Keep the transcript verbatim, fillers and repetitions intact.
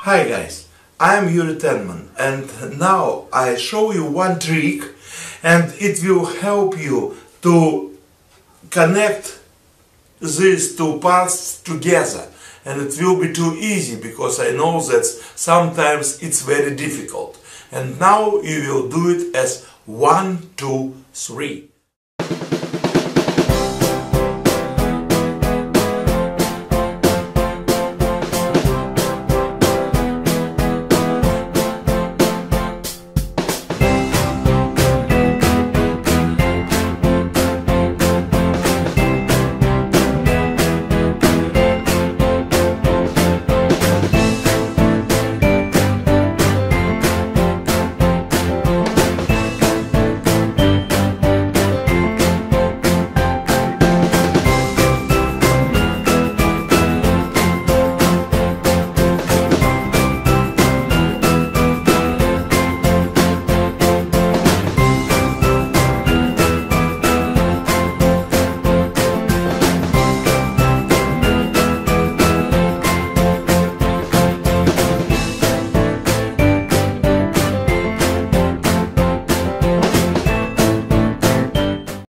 Hi guys, I am Yuriy Tenman and now I show you one trick and it will help you to connect these two parts together, and it will be too easy because I know that sometimes it's very difficult. And now you will do it as one, two, three.